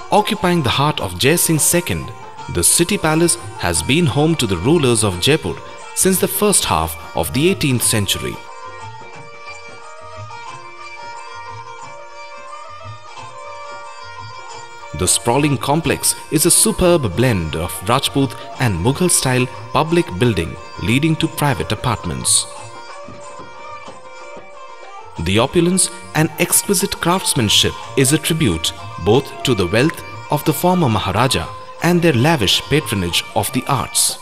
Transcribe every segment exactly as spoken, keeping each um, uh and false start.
Occupying the heart of Jai Singh the Second, the city palace has been home to the rulers of Jaipur since the first half of the eighteenth century. The sprawling complex is a superb blend of Rajput and Mughal style public building leading to private apartments. The opulence and exquisite craftsmanship is a tribute both to the wealth of the former Maharaja and their lavish patronage of the arts.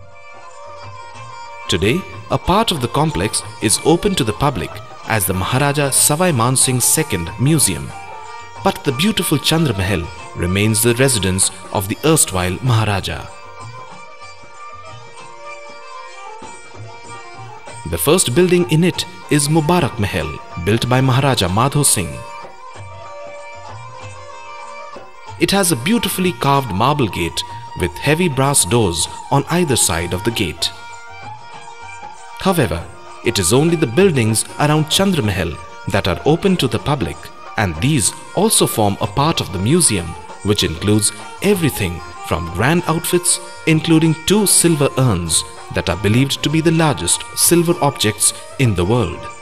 Today, a part of the complex is open to the public as the Maharaja Sawai Singh the Second Museum, but the beautiful Chandra Mahal remains the residence of the erstwhile Maharaja. The first building in it is Mubarak Mahal, built by Maharaja Singh. It has a beautifully carved marble gate with heavy brass doors on either side of the gate. However, it is only the buildings around Chandra Mahal that are open to the public, and these also form a part of the museum, which includes everything from grand outfits, including two silver urns that are believed to be the largest silver objects in the world.